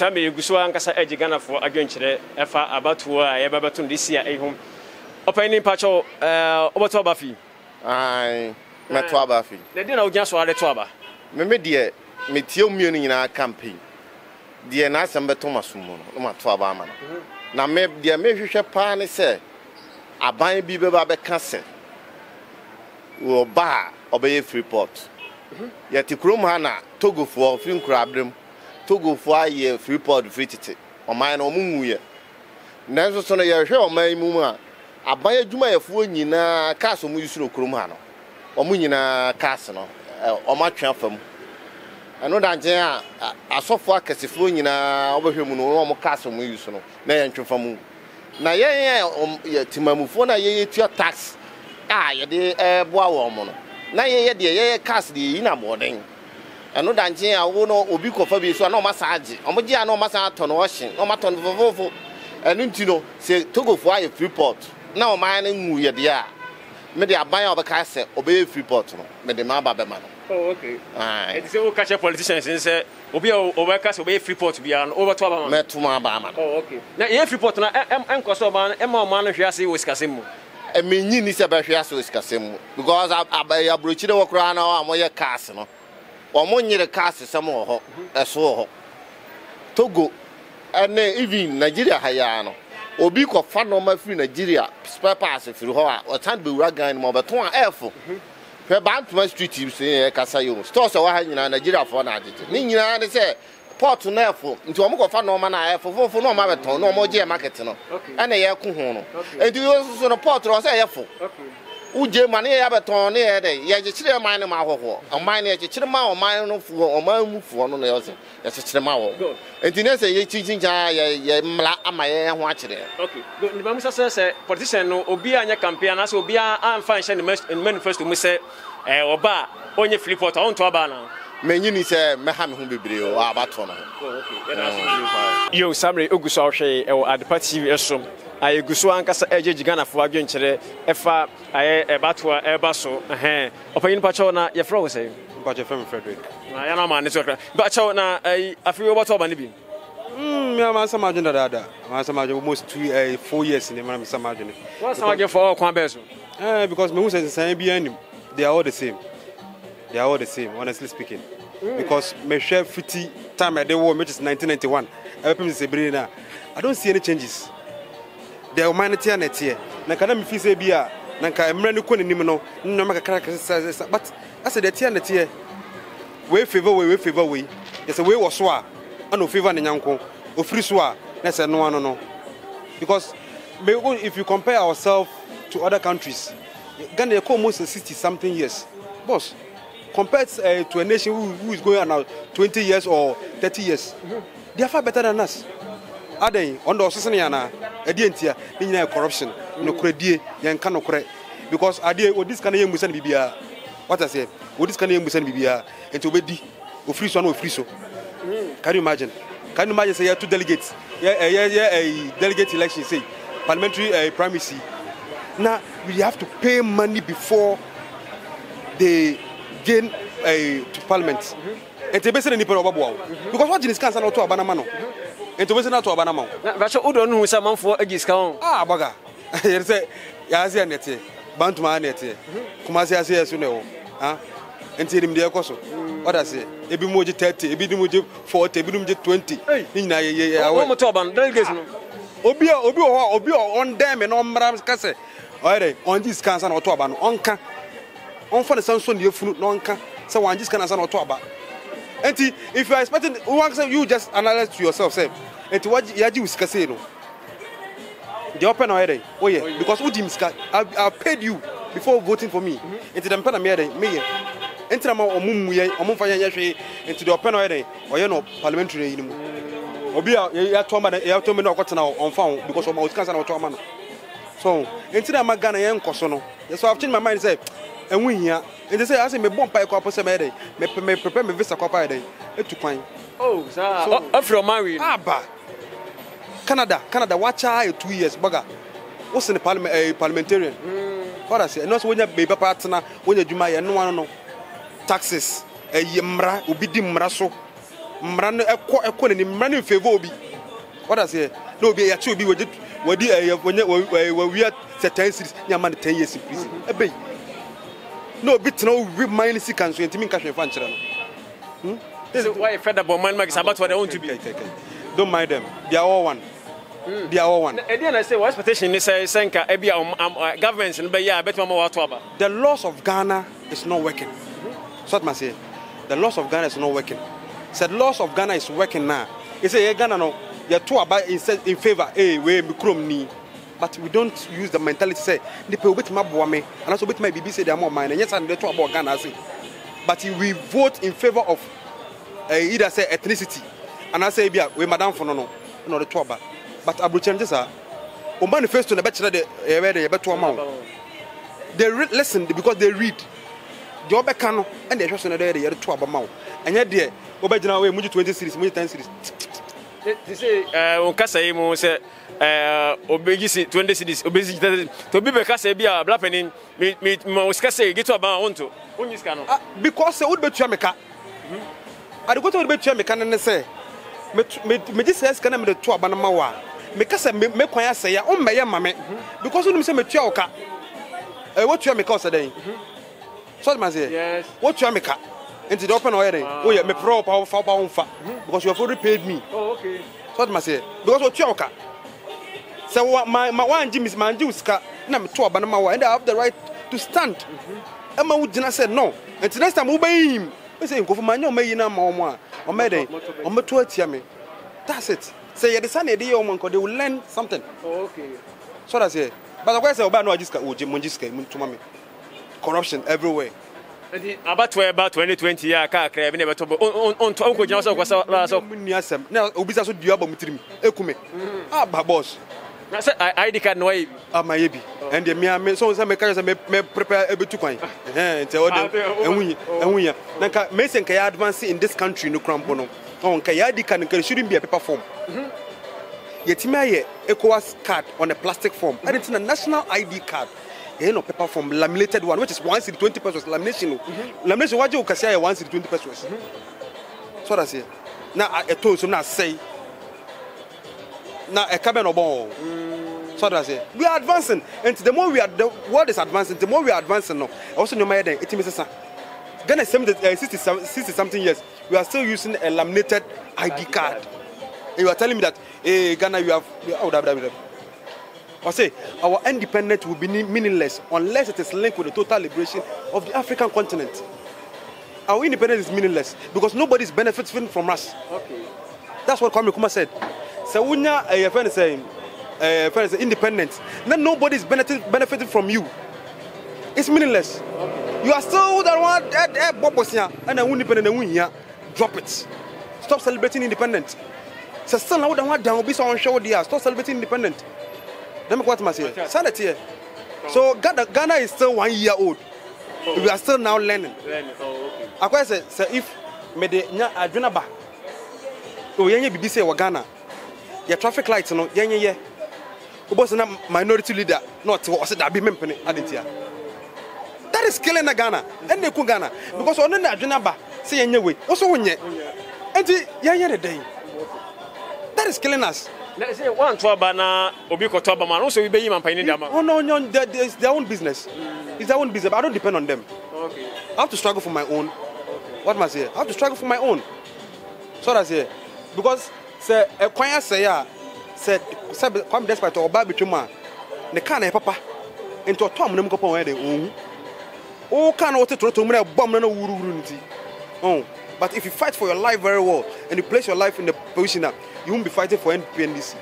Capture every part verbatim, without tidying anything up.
Sammy Gusu ankasa eji Ghana for adwenkyere efa abatuo a ye babato ndisi a ehum opani pacho eh obato abafi ai meto abafi na di na ogya so ade to aba me me de me tie omienu nyina campaign de na asem beto masomo no ma to aba ama na me de me hwehwe pa ne se aban bi be ba be ka se wo ba obeye Freeport ya ti krom ha na Togo fo fi nkura abrem Togo fo aye Freeport fitite o man no mu ye nanso so no ye hwe o man mu a aban adwuma yefo nyina kaso mu yusuro krom ha no o mu nyina kaso no o ma twa fam eno da nje a asofo akasefo nyina obehwe mu no o mo kaso mu yusuro na ye ntwa fam na ye ye timamufo na ye tua tax ah ye de eh boa wo mo no na ye ye de ye cast de yi na boden eno da nje a wo no obi kofa bi so na o massage o mo je a na o massage to no o hye o ma to no fofofo eno ntino se Togofo aye Freeport na o man nwu ye de a me de aban a obeka se obey Freeport no me de ma ba be ma no. Oh okay. Ah it say o catch politicians say obi obeka se obey Freeport bia no over to aba ma me to ma ba ma no. Oh okay. Na ye Freeport na enkoso ba e ma o man no hwe ase wo sikasem mu e me nyi ni se ba hwe ase wo sikasem mu because abay abrochire wo kra na o amoye cars no o mo nyire cars sem wo ho eso ho Togo ene even Nigeria haya no obi ko fa no ma free Nigeria spare parts free ho a o tan be wura gan mo beton a efo hwe Bantuma street you say kasa yo stores wa ha nyina Nigeria fo na agege ni nyina ne say port na efo nti o mo ko fa no ma na efo fofo no ma beton no mo je market no ene ye ku hu no enti yo so no port ro say efo okay uje ma ne ya beton ne ye de ye chechire man ne ma hoho o man ne chechire ma o man no fu o man mu fu no ye say ye chechire ma wo enti ne say ye chinchin cha ye ye mla ama ye ho a kire okay ni ba musa say politician no obi anya campaign na say obi an fan share ne manifesto mu say eh oba onye Freeport on to aba na menyi ni say me ha me ho bebre o abato no okay yo Sammy Ogusu ahwe e Adepa T V esom aye Gusu ankasa ejeji Ghana fo adwenkyere efa aye ebato eba so eh opanyin pacho na ye fro say pacho fam Frederick na ya na ma ne so kra pacho na ai afi obato oba ne bi mm me am sama agenda dada am sama agenda almost two uh, four years in am sama agenda what sama agenda for kwan be so eh because me who say say bi anim they are all the same they are all the same honestly speaking mm. because me share fifty time I dey war which is nineteen ninety-one every say na I don't see any changes the humanity and it here na kana me fi say bia na ka emre ne ko nim no no make kaka but I said that here and here we favor we we favor we yes we was so a no favor ne nyanko ofiri so a na say no no no because if you compare ourselves to other countries Ghana is almost sixty something years boss compared uh, to a nation who, who is going on now twenty years or thirty years mm-hmm. They are far better than us. Are they on the Sosaniana, a dientia, in corruption, no credit, young cano credit. Because I did what this kind of young Musan Bibia, what I say, what this kind of young Musan Bibia, and to be or free son or free so. Can you imagine? Can you imagine say you have two delegates? Yeah, yeah, yeah, a delegate election, say, parliamentary uh, primacy. Now, we have to pay money before they gain uh, to parliament. Mm-hmm. And to be seen in the Wow. Because what is cancer not to Abanamano? And to be seen to Abanamano. That's what don't know some for a discount. Ah, Baga. You say, Yazia Nete, Bantuma Nete, Kumasia says, you know, ah, and tell him the Acoso. What I say, a bit more thirty, a bit more forty, a bit more twenty. In a year, I want to Oban, delegation. Obia, Obio, Obio, on them and on Madame Casse. On this cancer not to Aban, on can. On for the Samson, you food, non can. So one just can answer not to Aban. And if you are expecting, you just analyze to yourself, say, and to what Yaji was Casino. The open already. Oh, yeah, because Udim I paid you before voting for me. Into the pen of me, enter a mum, or Mumfaya Yashi, into the open already, or you know, parliamentary. Obia, you have told me, you have told me not got now on phone because of my cancer or trauma. So, into the Magana and Cosono. That's why I've changed my mind, say, and we here. And they say, I say, me bomb by a couple of days, me prepare me visa couple of days. It's fine. Oh, so, I'm from married. Ah, bah. Canada, Canada, watch out two years, bugger. What's in the parliament, a parliamentarian? What I say, and also when you baby partner, when you do my no one, no taxes, a yamra, ubidim raso. mmara no ekọ ekọ ne mmara no favor obi what I say no obi ya che obi we we di we we ten series nya man ten years in prison ebe no obi tena we mine si kan so ntimi nka hwe fa nkyere no this is why you fed up on man makes about what they want to be. Don't mind them, they are all one. Mm. They are all one. And I say, what expectation is say, Senka, Ebia, um, governments, and yeah, I bet you more about the laws of Ghana is not working. Mm-hmm. So what I say, the laws of Ghana is not working. Said so laws of Ghana is working now. He say, hey, Ghana no, you're two about in favor, hey, we become ni. But we don't use the mentality say, the people bit my boy me, and also bit my B B say they are more mine. And yes, I'm the two about Ghana say, but we vote in favor of uh, either say ethnicity, and I say, yeah, we madam for no no, no the two about. But Abu changes are on manifesto the better the better amount. They re- listen because they read. The other can and they just another the two about and yet there Obajina way muji twenty series, muji ten series. They say uh on kasa yi mo say uh obegi twenty series, obegi to be be kasa bi a blapening me me mo kasa get to about on to. Onyi ska no. Because say would betu ameka. I go to betu ameka na say me me this says kana me the two abana mawa. Me kasa me me kwan ase ya o meye mame because you say me tua oka eh what tua me ka osadan so ma say yes what tua me ka enti the open oyer oh yeah me pro pa fa pa unfa because you have already paid me oh okay so ma say because what tua oka so my my one jimis man jiuska na me tua abana mawa and I have the right to stand e ma wudina said no enti next time we buy him we say nkofu manyo mayi na ma omo a o me den o me to atia me that's it. Say the son they will learn something. Oh, okay. So that's it. But of course, I no just monjiska corruption everywhere. About about twenty twenty year car crab never to on on to uncle Johnson was so now obisa so duaba mutirim ekume. Ah boss. I said I D card no way. Ah my baby. And the me so say me carry say me prepare ebetu kwan. Eh nti o dem enwunya enwunya. Na ka me say nka advance in this country no crampo no. On Kayadi can shouldn't be a paper form. Yetimaye ECOWAS card on a plastic form. And it's a national I D card. You know, paper form, laminated one, which is once in twenty pesos. Lamination. Lamination, what you can say once in twenty pesos. So that's it. Now I told you now say. Now a cabin of ball. So that's it. We are advancing. And the more we are, the world is advancing, the more we are advancing now. Also, no matter it means Ghana sixty something years. We are still using a laminated I D card. And you are telling me that, hey, Ghana, you have. Oh, da, da, da. I say, our independence will be meaningless unless it is linked with the total liberation of the African continent. Our independence is meaningless because nobody is benefiting from us. Okay. That's what Kwame Nkrumah said. So, when you are friend saying, friend independence, then nobody is benefiting from you. It's meaningless. Okay. You are still the one that Bobosnia and a independent and win. Drop it. Stop celebrating independence. So still now the one down be so on show there. Stop celebrating independence. Let me what I say. Sanity. So Ghana, Ghana is still one year old. Oh. We are still now learning. Learning. Oh, okay. I say, so if me de nya adwena ba. O yenye bibi say wa Ghana. Your traffic lights no yenye ye. Oboso na minority leader not o say da be mempene adentia. That is killing Ghana. And they could Ghana because on the adwena ba. Say yenye we also wonye enti yenye the day that is killing us. Let's say one to abana obi ko to abama no so we be yim ampani dama. Oh no no, it's their own business. Mm. It's their own business. I don't depend on them. Okay. I have to struggle for my own. Okay. What must I say? I have to struggle for my own. So that's it. Because say a kwanya say ya said say come despite oba betwema ne kan na papa into tom nem ko pon we dey ohu. Oh kan o tetoro to mre bom na wuru wuru nti. Oh, but if you fight for your life very well and you place your life in the position that you won't be fighting for N P N D C.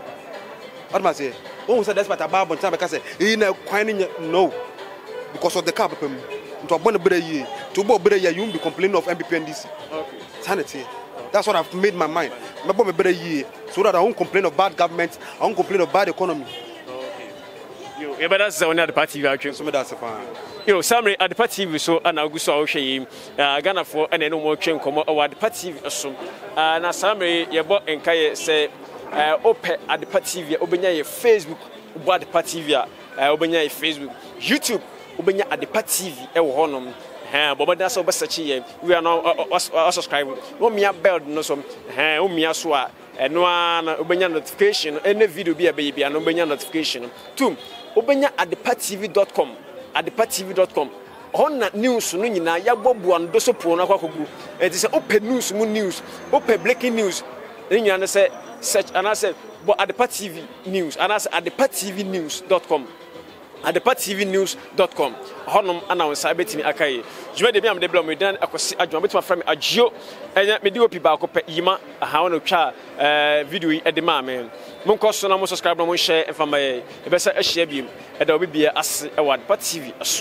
What must I say? Oh, so that's what about one time because say in a no because of the car to a bonnet year to bo year you won't be complaining of N P N D C. Okay. Sanity. That's what I've made my mind. My bomb better year so that I won't complain of bad government, I won't complain of bad economy. Okay. You yeah, but that's the only party you actually so that's a fine. Yo, summary at the party so and I'll go so shame Ghana for and no more chain come over the party so na summary your boy and Kaya say open at the party via Obenya Facebook about the party via Obenya Facebook YouTube Obenya at the party via Honum eh bobo da so besearch ye we are now subscribe no mia bell no so eh o mia so a eno na obenya notification any video bi abayi bia no obenya notification two obenya adepa t v dot com adepa t v dot com on news no nyina ya bobo ando so po no akwakogu e ti say open news mu news open breaking news nyina say search and I say but adepa t v news and I say adepa t v news dot com adepa t v news dot com honum announce abetimi akai juma de bi am de bla me dan akosi adwuma betuma fra me agio enya me di opi ba akopɛ yima aha wona twa eh video yi de ma me monko so na mo subscribe na mo share efama ye e be say a share bi e da obi bia ase e wa adepa t v aso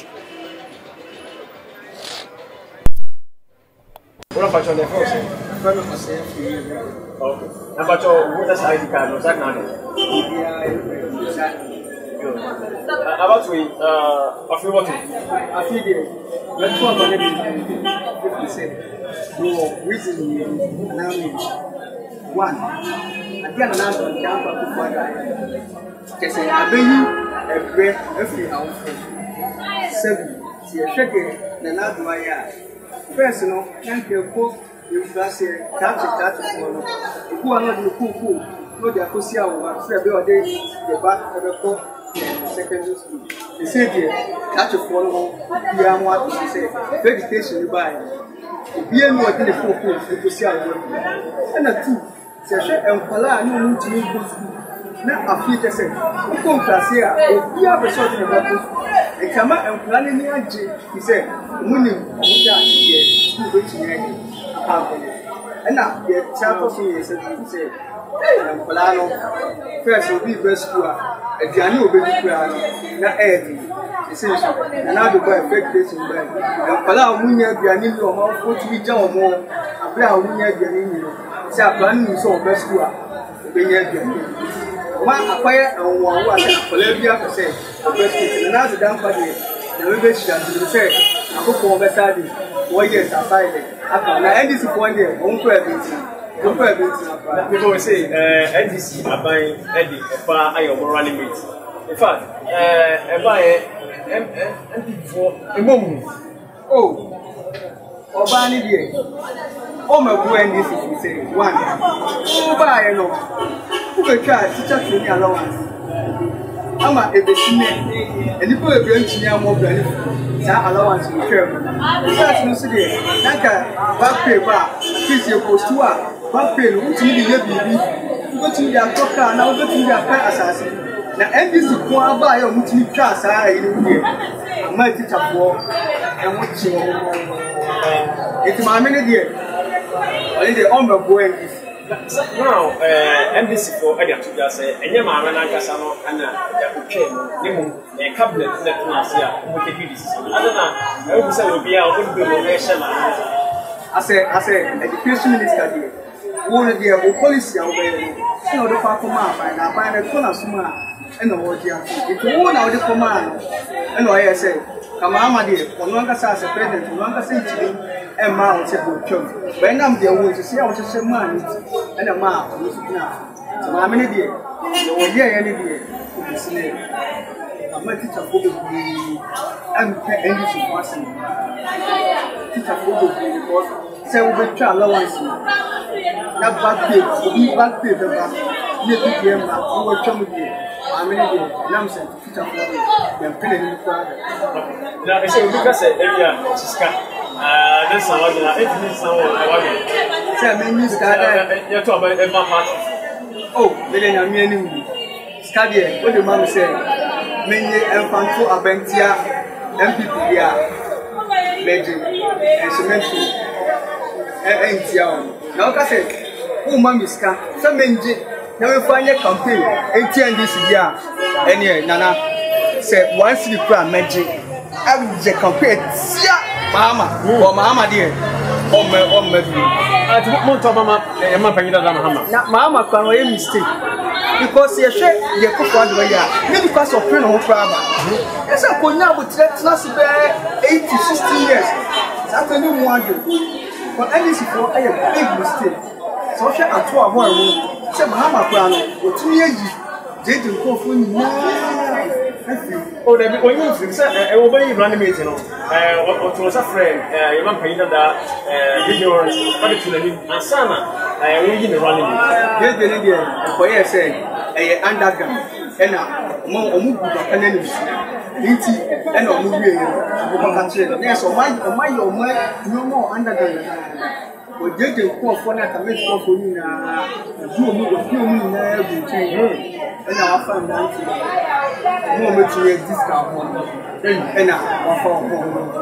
ora fa chone for se fa me for se okay na ba cho wo da sai di ka no sa na about we uh I feel what I feel there let's talk about it fifty percent no reason now one again another down to four guy just say abeyu a breath every hour seven see a check na na do ya first no thank you for you guys here touch touch for no who are not the cool cool no they are see our say be ode the back of the secondary school. They say there, catch a follow, you are what to say, vegetation you buy. Be a more than a four points, you see our work. And a two, say, and Pala, no need to move to school. Now, a few percent, you come class here, if you have a short in the bottle, and come out and planning the engine, he said, Munning, school waiting and now, the chapel seniors said, and Polano first will be best school. A Diani will be the not every essential. And I do buy a fake place in bed. And Palau Munia Diani or more forty jam more. A brown Munia Diani. Say, a plan you saw best school. Being a Diani. One acquire and one was a Bolivia per se. The best kitchen. And as a damn party, the rubbish that you say, I hope for better day. Four years aside. After I end this one day, won't wear it. People say, uh, N D C, I buy Eddie, a bar, I am running mate. In fact, uh, I buy M P for a moment. Oh, Obani, dear. Oh, my boy, and this is say one. Oh, buy, no. Who will try to touch me allowance? I'm a bit and you put a branch in your mobile. That allowance will care. That's no city. Like a back paper, kiss your post to her. Back pay, which you need to go to their cocker, now go to their pet assassin. Now, and this is one by your multi class. I might teach a war and what you it's my minute here. I need the armor boy. Now, M D C for Eddie to just say, and your mamma and Casano and a cabinet that last year with the beauties. I don't know, I would say will be out with the relation. I say, I say, education minister here. One of the policy away, you know, the far command, and I find a corner summa and the word here. It's one of the command, and I say, Kamama dear, for longer as a president, longer century, and mouth a good chunk. When I'm there, want to see how to say man and a mouth, now. So I'm in a dear, or yeah, any dear. I'm a teacher for the and anything passing. Teacher for the because say we try allowance. That back pay, we back pay the back. You do the M, you will come with you. I'm in a nonsense, teacher for the then pay the father. Now, I say, because area, Siska, that's how I get someone. Say, I mean, this guy, you're talking about my party. Oh, they didn't mean you. Study, what the mom said. Many infantry abentia M P P ya legend and cemetery and Tiaon. Now, I said, oh, Mamiska, some engine. Now we find a campaign eighteen this year. And yeah, Nana said, once the plan magic, I will just compare Mama or Mama dear. Oh, my, oh, my, I don't want to Mama, and Mamma Pamma. Now, Mama can make a mistake. Because you share your cook one way, maybe because of pain or problem. Yes, I could now with that last eighty, sixty years. That's a new one. But at least for a big mistake. So, I at two hours, say, Mahama Crown, or two years, they didn't go for me. Oh, there be when you say I will buy you running meeting. No, uh, to a friend, uh, you man paying that uh, video or what to the Asana. I will give the running. Get the idea. For you say, I underground. And now, more or more can enemies. Inti, and or movie. Yes, or my, or my, or my, no more underground. O jeje ko fo na ka me ko fo ni na ju mu do fi mu na bu ti e na wa fa na ti mo me ti e discount mo e na wa fa ko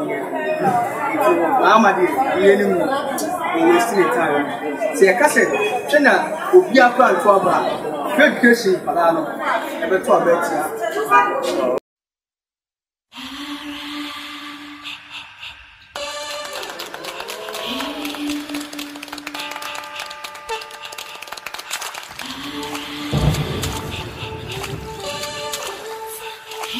ma ma di ye ni mu o we si time se ka se che na obi akwa nto aba education para no e be to aba ti